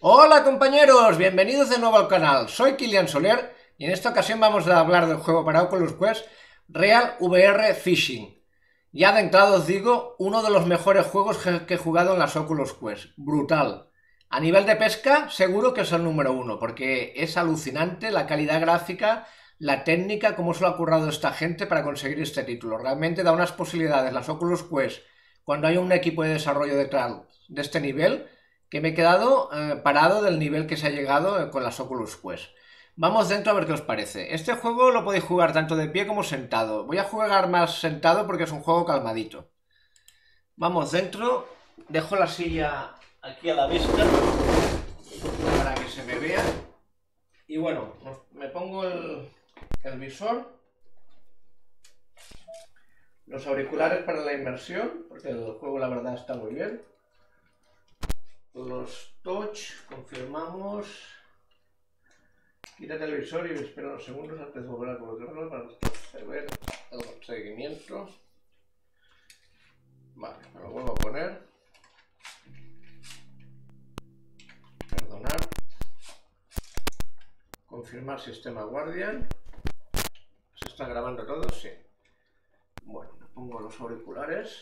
Hola compañeros, bienvenidos de nuevo al canal. Soy Kilian Soler y en esta ocasión vamos a hablar del juego para Oculus Quest Real VR Fishing. Ya de entrada os digo, uno de los mejores juegos que he jugado en las Oculus Quest. Brutal. A nivel de pesca, seguro que es el número uno, porque es alucinante la calidad gráfica, la técnica, cómo se lo ha currado esta gente para conseguir este título. Realmente da unas posibilidades las Oculus Quest cuando hay un equipo de desarrollo detrás de este nivel, que me he quedado parado del nivel que se ha llegado con las Oculus Quest. Vamos dentro a ver qué os parece. Este juego lo podéis jugar tanto de pie como sentado. Voy a jugar más sentado porque es un juego calmadito. Vamos dentro. Dejo la silla aquí a la vista para que se me vea. Y bueno, me pongo el visor, los auriculares para la inmersión, porque el juego la verdad está muy bien. Los touch, confirmamos. Quítate el visor y espera unos segundos antes de volver a colocarlo para ver el seguimiento. Vale, me lo vuelvo a poner. Perdonar. Confirmar sistema Guardian. ¿Se está grabando todo? Sí. Bueno, me pongo los auriculares.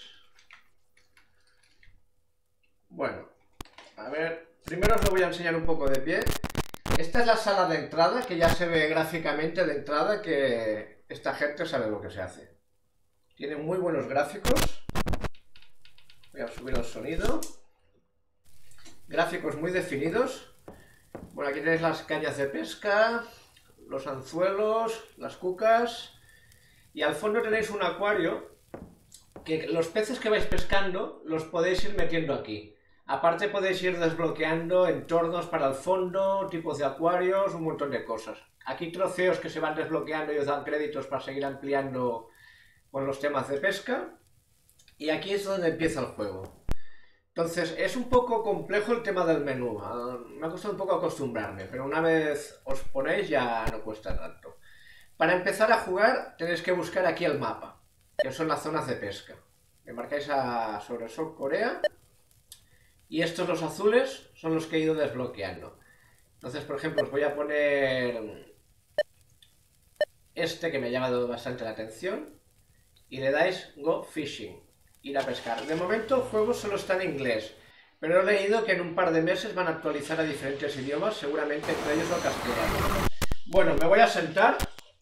Bueno, a ver, primero os lo voy a enseñar un poco de pie. Esta es la sala de entrada, que ya se ve gráficamente de entrada que esta gente sabe lo que se hace. Tiene muy buenos gráficos. Voy a subir el sonido. Gráficos muy definidos. Bueno, aquí tenéis las cañas de pesca, los anzuelos, las cucas. Y al fondo tenéis un acuario que los peces que vais pescando los podéis ir metiendo aquí. Aparte podéis ir desbloqueando entornos para el fondo, tipos de acuarios, un montón de cosas. Aquí troceos que se van desbloqueando y os dan créditos para seguir ampliando con los temas de pesca. Y aquí es donde empieza el juego. Entonces es un poco complejo el tema del menú. Me ha costado un poco acostumbrarme, pero una vez os ponéis ya no cuesta tanto. Para empezar a jugar tenéis que buscar aquí el mapa, que son las zonas de pesca. Me marcáis sobre South Korea. Y estos, los azules, son los que he ido desbloqueando. Entonces, por ejemplo, os voy a poner este que me ha llamado bastante la atención. Y le dais Go Fishing, ir a pescar. De momento el juego solo está en inglés, pero he leído que en un par de meses van a actualizar a diferentes idiomas, seguramente entre ellos el castellano. Bueno, me voy a sentar.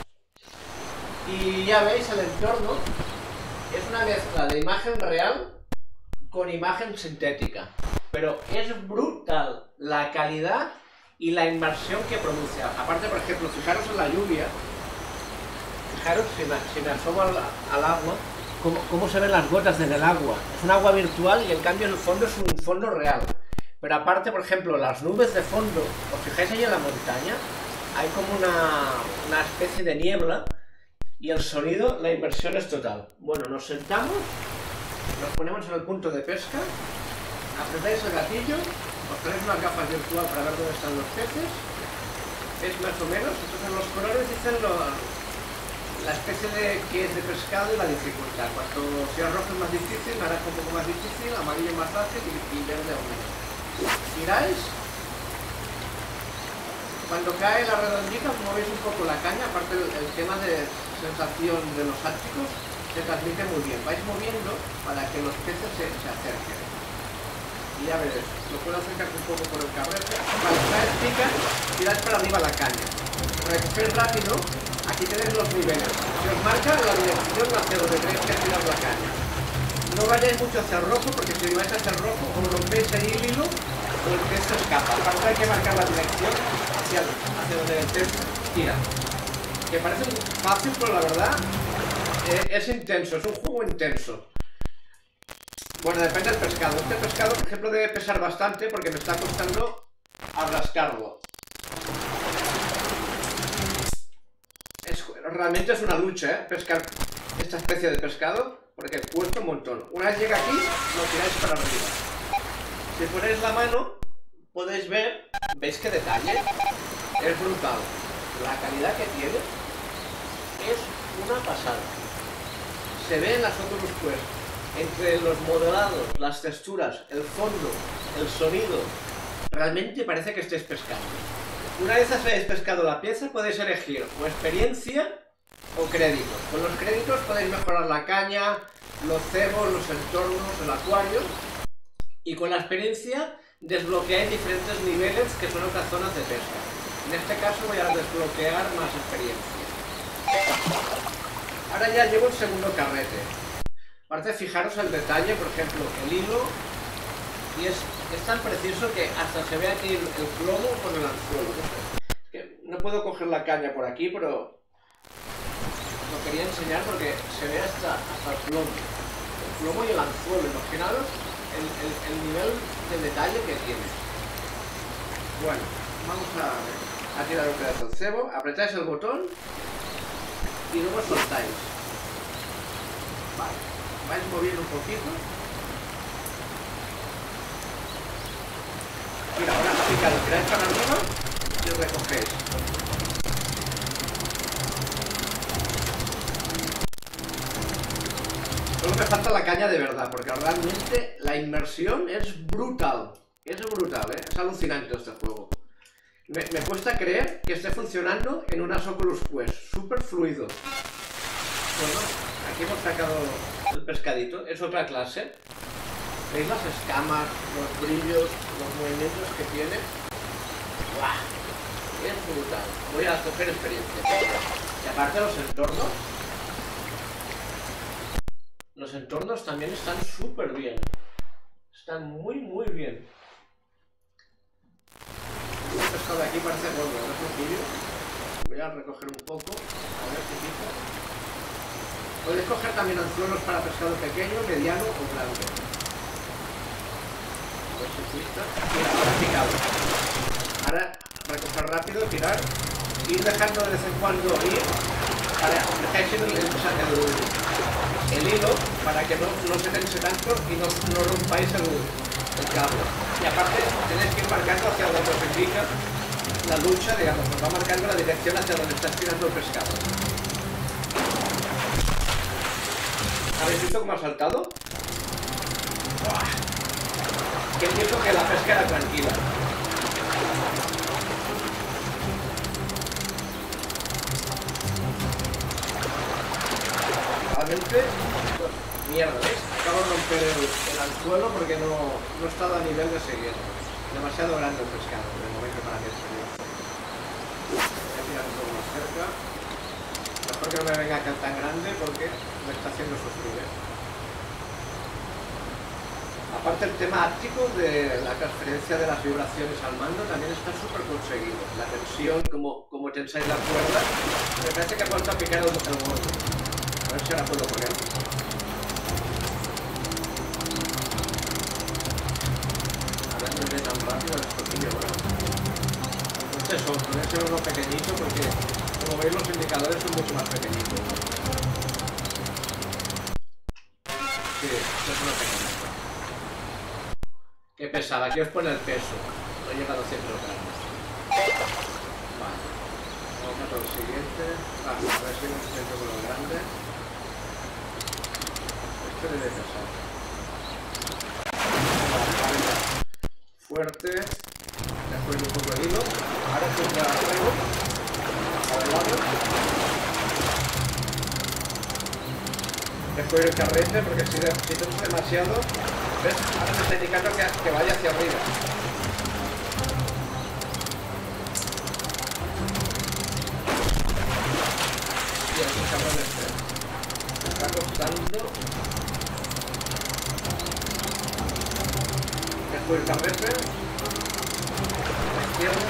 Y ya veis el entorno. Es una mezcla de imagen real con imagen sintética. Pero es brutal la calidad y la inmersión que produce. Aparte, por ejemplo, fijaros en la lluvia. Fijaros si me asomo al agua, cómo se ven las gotas en el agua. Es un agua virtual y en cambio el fondo es un fondo real. Pero aparte, por ejemplo, las nubes de fondo, os fijáis ahí en la montaña, hay como una especie de niebla y el sonido, la inmersión es total. Bueno, nos sentamos, nos ponemos en el punto de pesca. Apretáis el gatillo, os traéis una capa virtual para ver dónde están los peces. Es más o menos, entonces los colores dicen la especie de que es de pescado y la dificultad. Cuanto sea rojo es más difícil, naranja un poco más difícil, amarillo más fácil y verde aún menos. Tiráis. Cuando cae la redondita os movéis un poco la caña, aparte el tema de sensación de los ápticos se transmite muy bien. Vais moviendo para que los peces se acerquen. Y ya veréis, lo puedo acercar un poco por el cabrete. Vale, una vez pica, tiráis para arriba la caña. Para que estéis rápido, aquí tenéis los niveles. Se os marca la dirección hacia donde tenéis que tirar la caña. No vayáis mucho hacia el rojo, porque si vais hacia el rojo, os rompéis ahí el hilo, o el pez se escapa. Aparte hay que marcar la dirección hacia donde el pez tira. Que parece fácil, pero la verdad es intenso, es un juego intenso. Bueno, depende del pescado. Este pescado, por ejemplo, debe pesar bastante porque me está costando arrascarlo. Realmente es una lucha, pescar esta especie de pescado, porque cuesta un montón. Una vez llega aquí, lo tiráis para arriba. Si ponéis la mano, podéis ver, ¿veis qué detalle? Es brutal. La calidad que tiene es una pasada. Se ve en las Oculus Quest. Entre los modelados, las texturas, el fondo, el sonido, realmente parece que estéis pescando. Una vez hayáis pescado la pieza, podéis elegir o experiencia o créditos. Con los créditos podéis mejorar la caña, los cebos, los entornos, el acuario. Y con la experiencia desbloqueáis diferentes niveles que son otras zonas de pesca. En este caso voy a desbloquear más experiencia. Ahora ya llevo el segundo carrete. Aparte, fijaros el detalle, por ejemplo, el hilo. Y es tan preciso que hasta se ve aquí el plomo con el anzuelo. Es que no puedo coger la caña por aquí, pero lo quería enseñar porque se ve hasta el plomo. El plomo y el anzuelo. Imaginaros el nivel de detalle que tiene. Bueno, vamos a tirar un pedazo de cebo. Apretáis el botón y luego soltáis. Vale, vais moviendo un poquito. Mira, ahora picad, tiráis para arriba y recogéis. Solo me falta la caña de verdad, porque realmente la inmersión es brutal. Es brutal, ¿eh? Es alucinante este juego. Me cuesta creer que esté funcionando en unas Oculus Quest. Súper fluido. Bueno, aquí hemos sacado el pescadito. Es otra clase. ¿Veis las escamas, los brillos, los movimientos que tiene? ¡Buah! Es brutal. Voy a coger experiencia. Y aparte los entornos. Los entornos también están súper bien. Están muy bien. El pescado de aquí parece gordo, no es un pillo. Voy a recoger un poco. A ver si pica. Podéis coger también anzuelos para pescado pequeño, mediano o grande. Mira, ahora picado. Ahora recoger rápido, tirar, ir dejando de vez en cuando ir para dejáis el hilo para que no se tense tanto y no rompáis el cable. Y aparte tenéis que ir marcando hacia donde os indica la lucha, digamos, nos va marcando la dirección hacia donde está tirando el pescado. ¿Habéis visto cómo ha saltado? ¡Buah! Que pienso que la pesca era tranquila. Realmente, mierda, ¿ves? Acabo de romper el anzuelo porque no he estado a nivel de seguir. Demasiado grande el pescado, de momento para mi experiencia. Voy a tirar un poco más cerca. Mejor que no me venga tan grande porque me está haciendo sufrir, ¿eh? Aparte el tema áptico de la transferencia de las vibraciones al mando también está súper conseguido. La tensión, como tensáis la cuerda, me parece que ha vuelto a picar el botón. A ver si ahora puedo poner. A ver, no ve tan rápido el escotillo, ¿verdad? Entonces puede ser uno pequeñito porque, como veis, los indicadores son mucho más pequeñitos. Sí, es uno pequeñito. Qué pesada, aquí os pone el peso. No llega a 200 gramos. Vale. Vamos a por el siguiente. Vale, a ver si me intento con lo grande. Este debe pesar. Vale. Fuerte. Después un poco de hilo. Ahora contra arriba. Adelante. Después el carrete, porque si tengo demasiado. ¿Ves? Ahora me está indicando que vaya hacia arriba. Y aquí cabrón me está costando. Después el carrete. Izquierda.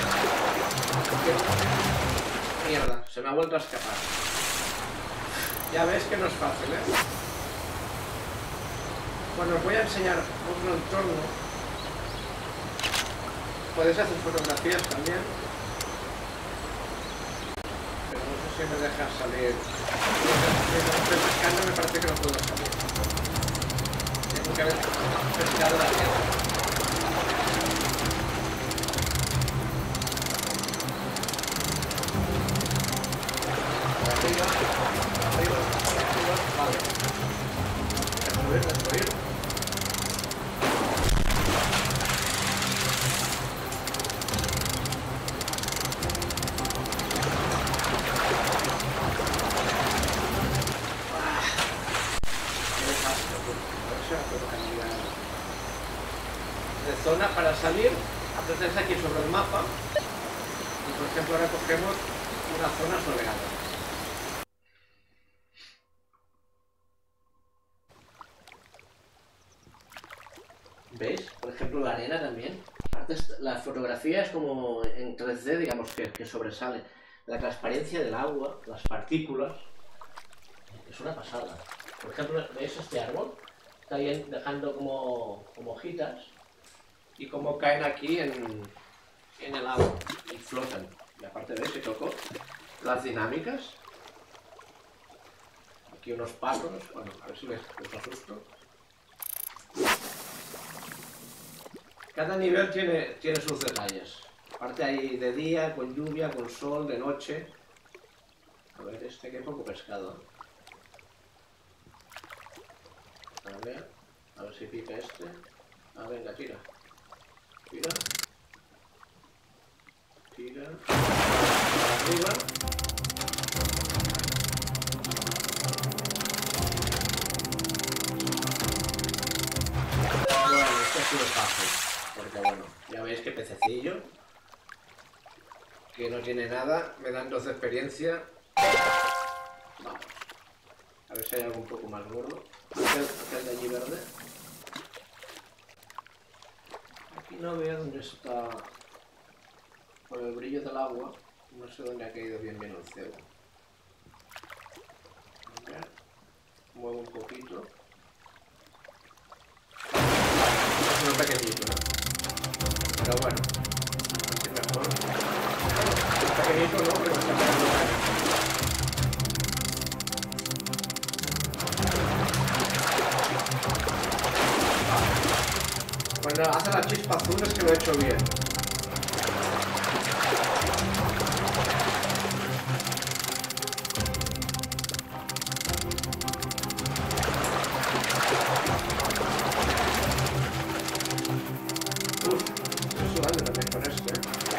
Mierda, se me ha vuelto a escapar. Ya ves que no es fácil, ¿eh? Bueno, os voy a enseñar otro entorno. Podéis hacer fotografías también. Pero no sé si me deja salir. Mientras estoy pescando me parece que no puedo salir. Tengo que haber pescado la tierra. Arriba, vale. Destruir. zona para salir, apretas aquí sobre el mapa y por ejemplo ahora cogemos una zona soleada. ¿Veis? Por ejemplo la arena también. La fotografía es como en 3D, digamos, que sobresale. La transparencia del agua, las partículas, es una pasada. Por ejemplo, ¿veis este árbol? Está bien dejando como hojitas y como caen aquí en el agua y flotan. Y aparte de eso, toco las dinámicas. Aquí unos pájaros, bueno, a ver si les asusto. Cada nivel tiene sus detalles. Aparte hay de día, con lluvia, con sol, de noche. A ver, este que hay poco pescado. A ver si pica este. Ah, venga, tira. Tira. Tira. Para arriba. Bueno, este ha sido fácil. Porque bueno, ya veis que pececillo. Que no tiene nada. Me dan 2 de experiencia. Vamos. A ver si hay algo un poco más gordo. Aquel de allí verde. Aquí no veo dónde está. Por el brillo del agua. No sé dónde ha caído bien el cebo. A ver. Muevo un poquito. Es muy pequeñito, ¿no? Pero bueno. Así mejor. Es pequeñito, ¿no? Pero está pequeñito. Cuando hace la chispa azul es que lo he hecho bien. Estoy sudando también con este.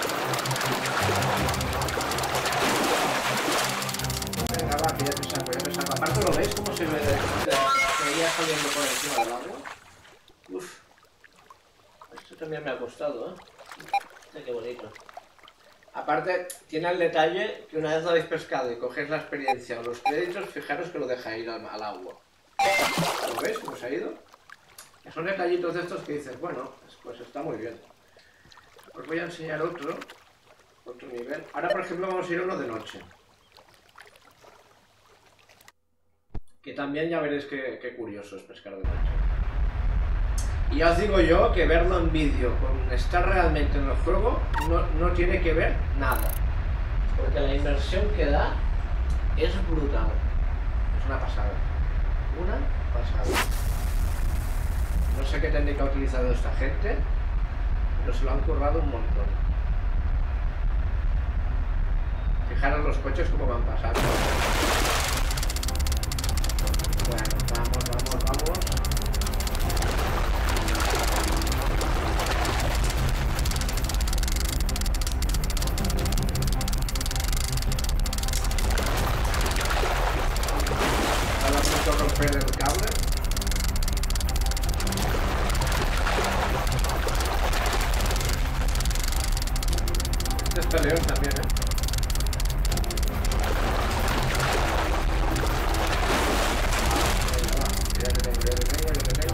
Venga, va, que ya te saco, ya te saco. Aparte, ¿lo veis cómo se veía saliendo por encima del agua? Uf. Esto también me ha costado, ¿eh? Mira qué bonito. Aparte, tiene el detalle que una vez lo habéis pescado y cogéis la experiencia o los créditos, fijaros que lo deja ir al agua. ¿Lo veis cómo se ha ido? Son detallitos de estos que dices, bueno, pues está muy bien. Os voy a enseñar otro nivel. Ahora, por ejemplo, vamos a ir a uno de noche. Que también ya veréis qué curioso es pescar de noche. Y ya os digo yo que verlo en vídeo con estar realmente en el juego no tiene que ver nada. Porque la inversión que da es brutal. Es una pasada. Una pasada. No sé qué técnica ha utilizado esta gente, pero se lo han currado un montón. Fijaros los coches como van pasando. Bueno, vamos. Romper el cable. Este es peleón también, ¿eh? Ya te tengo.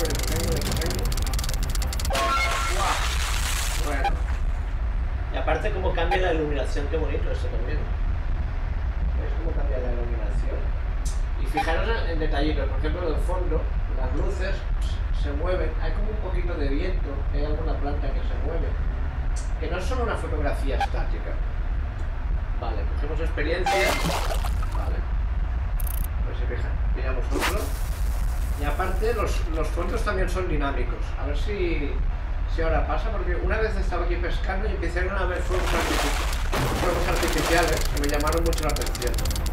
Bueno. Y aparte cómo cambia la iluminación, qué bonito eso también. ¿Veis cómo cambia la iluminación? Y fijaros en detallitos, por ejemplo, en el fondo, las luces se mueven, hay como un poquito de viento, hay alguna planta que se mueve, que no es solo una fotografía estática. Vale, cogemos experiencia, vale, pues si fijan, pillamos otro, y aparte los fondos también son dinámicos, a ver si ahora pasa, porque una vez estaba aquí pescando y empezaron a ver fuegos artificiales que me llamaron mucho la atención.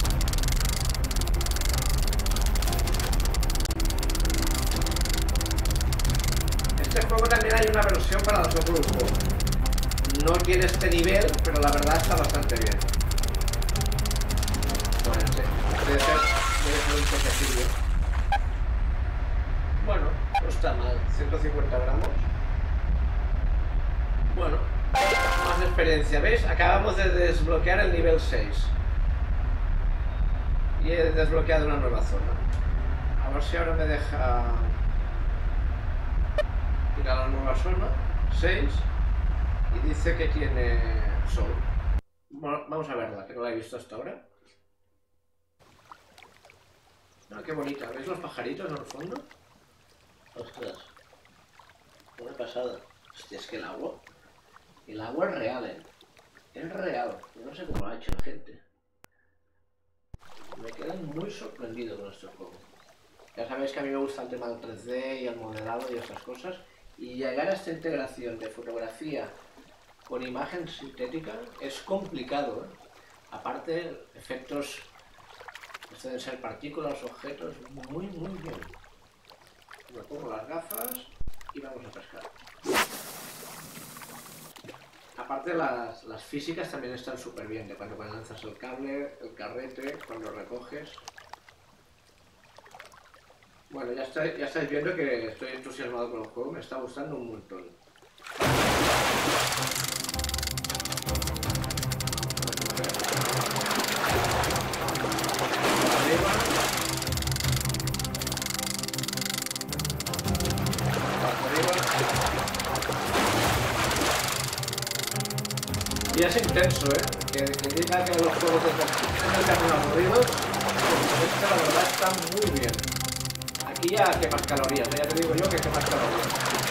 Este juego también hay una versión para las Oculus Go. No tiene este nivel, pero la verdad está bastante bien. Bueno, sí, debe ser un toquecillo. Bueno, no está mal, 150 gramos. Bueno, más experiencia, ¿veis? Acabamos de desbloquear el nivel 6. Y he desbloqueado una nueva zona. A ver si ahora me deja ir a la nueva zona. 6. Y dice que tiene sol. Bueno, vamos a verla, que no la he visto hasta ahora. Ah, qué bonita. ¿Veis los pajaritos en el fondo? Ostras. Una pasada. Hostia, es que el agua es real, ¿eh? Es real. Yo no sé cómo lo ha hecho la gente. Me quedo muy sorprendido con este juego. Ya sabéis que a mí me gusta el tema del 3D y el modelado y esas cosas. Y llegar a esta integración de fotografía con imagen sintética es complicado, ¿eh? Aparte, efectos pueden ser partículas, objetos, muy bien. Me pongo las gafas y vamos a pescar. Aparte las físicas también están súper bien, de cuando lanzas el cable, el carrete, cuando recoges. Bueno, ya estáis viendo que estoy entusiasmado con el juego, me está gustando un montón. Y es intenso, ¿eh? Que diga que los juegos de construcción son aburridos, pues este la verdad está muy bien. Aquí ya quemas calorías, ya te digo yo que quemas calorías.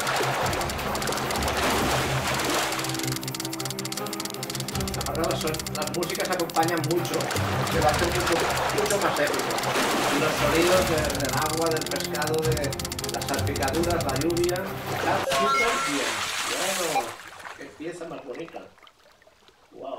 Aparte las músicas acompañan mucho, que va a ser mucho más épico. Y los sonidos del agua, del pescado, de las salpicaduras, la lluvia, está súper bien. Bueno, qué pieza más bonita. Wow.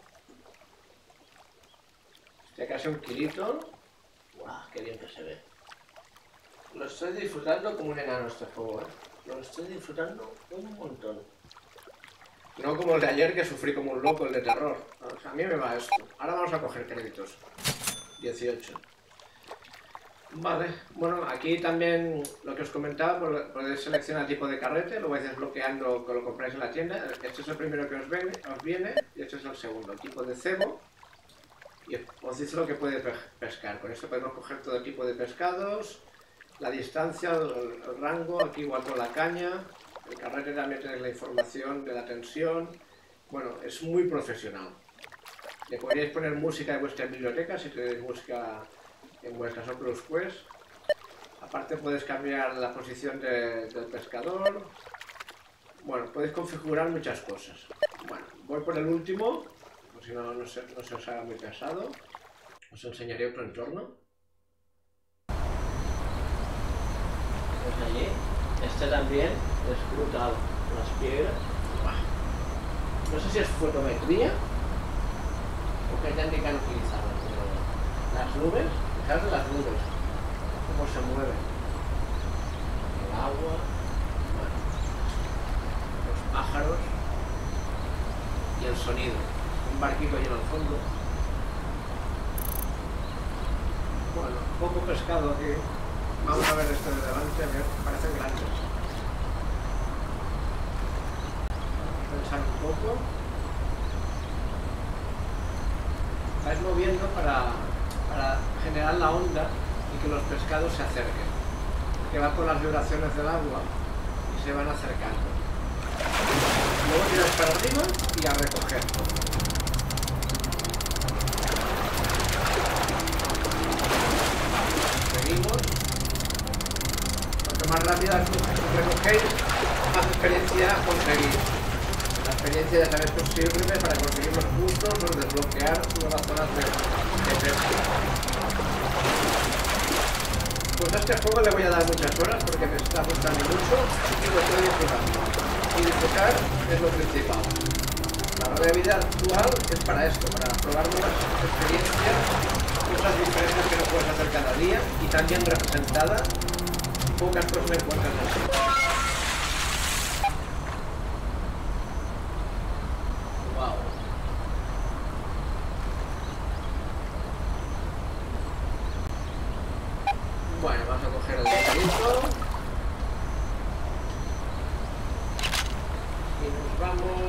Este casi un kilito. Wow, qué bien que se ve. Lo estoy disfrutando como un enano este juego, ¿eh? Lo estoy disfrutando un montón. No como el de ayer que sufrí como un loco, el de terror. O sea, a mí me va esto. Ahora vamos a coger créditos. 18. Vale, bueno, aquí también lo que os comentaba, podéis seleccionar tipo de carrete, lo vais desbloqueando cuando lo compráis en la tienda. Este es el primero que os viene y este es el segundo, tipo de cebo. Y os dice lo que puede pescar. Con esto podemos coger todo tipo de pescados, la distancia, el rango, aquí igual con la caña. El carrete también tenéis la información de la tensión. Bueno, es muy profesional. Le podríais poner música de vuestra biblioteca si tenéis música en vuestras Oculus Quest. Aparte podéis cambiar la posición del pescador. Bueno, podéis configurar muchas cosas. Bueno, voy por el último, por si no se os haga muy pesado. Os enseñaré otro entorno. Pues allí, este también es brutal. Las piedras. No sé si es fotometría o qué técnica han utilizado, pero las nubes. Fijaros las nubes, cómo se mueven, el agua, bueno, los pájaros y el sonido. Un barquito ahí en el fondo. Bueno, poco pescado aquí. Vamos a ver esto de delante, parecen grandes. Vamos a pensar un poco. Vais moviendo para generar la onda y que los pescados se acerquen, que va por las vibraciones del agua y se van acercando. Luego tiras para arriba y a recoger. Seguimos. Cuanto más rápida recogéis, más experiencia conseguís. La experiencia ya sabéis que os sirve para conseguir los puntos o desbloquear nuevas zonas de pesca. Pues a este juego le voy a dar muchas horas porque me está gustando mucho y lo estoy disfrutando. Y disfrutar es lo principal. La realidad actual es para esto, para probar nuevas experiencias, cosas diferentes que no puedes hacer cada día y también representadas. Pocas cosas me encuentran así. Bueno, vamos a coger el carrito y nos vamos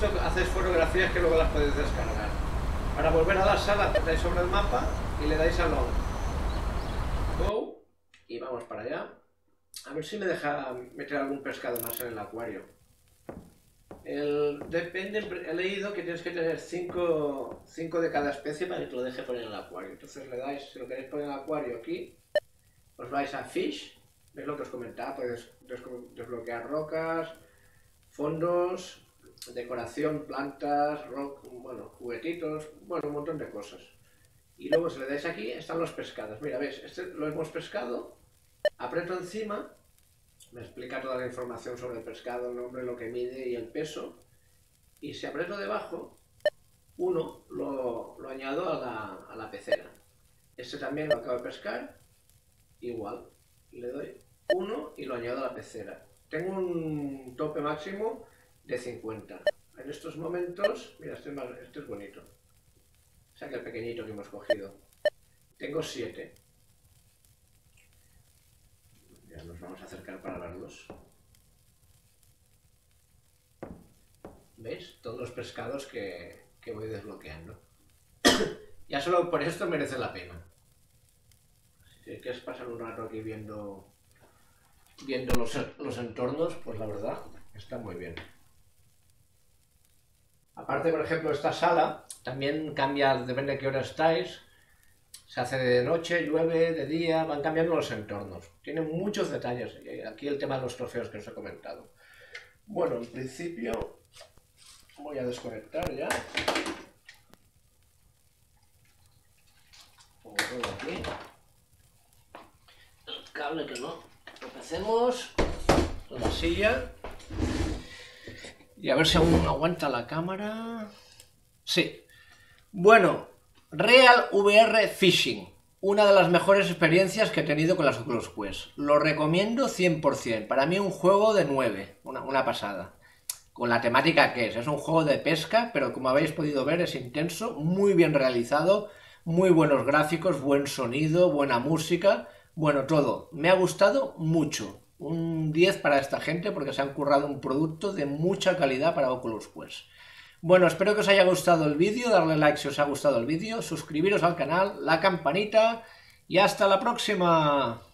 esto hacéis fotografías que luego las podéis descargar. Para volver a la sala, apretáis sobre el mapa y le dais a long. Go. Y vamos para allá. A ver si me deja meter algún pescado más en el acuario. Depende, he leído que tienes que tener 5 de cada especie para que te lo deje poner en el acuario. Entonces le dais, si lo queréis poner en el acuario aquí, os vais a Fish. ¿Veis lo que os comentaba? Podéis desbloquear rocas, fondos, decoración, plantas, bueno, juguetitos, bueno, un montón de cosas. Y luego si le dais aquí, están los pescados. Mira, ¿ves? Este lo hemos pescado, aprieto encima, me explica toda la información sobre el pescado, el nombre, lo que mide y el peso. Y si aprieto debajo, uno lo añado a la pecera. Este también lo acabo de pescar, igual. Le doy 1 y lo añado a la pecera. Tengo un tope máximo de 50. En estos momentos, mira, este es bonito. O sea que el pequeñito que hemos cogido. Tengo 7. Ya nos vamos a acercar para verlos. ¿Veis? Todos los pescados que voy desbloqueando. Ya solo por esto merece la pena. Si quieres pasar un rato aquí viendo los entornos, pues la verdad está muy bien. Aparte, por ejemplo, esta sala también cambia, depende de qué hora estáis. Se hace de noche, llueve, de día, van cambiando los entornos. Tiene muchos detalles. Aquí el tema de los trofeos que os he comentado. Bueno, en principio voy a desconectar ya. Pongo todo aquí. El cable que no tropecemos. La silla. Y a ver si aún aguanta la cámara. Sí. Bueno, Real VR Fishing. Una de las mejores experiencias que he tenido con las Oculus Quest. Lo recomiendo 100%. Para mí un juego de 9. Una pasada. Con la temática que es un juego de pesca, pero como habéis podido ver es intenso, muy bien realizado, muy buenos gráficos, buen sonido, buena música, bueno, todo. Me ha gustado mucho. Un 10 para esta gente porque se han currado un producto de mucha calidad para Oculus Quest. Bueno, espero que os haya gustado el vídeo, darle like si os ha gustado el vídeo, suscribiros al canal, la campanita y hasta la próxima.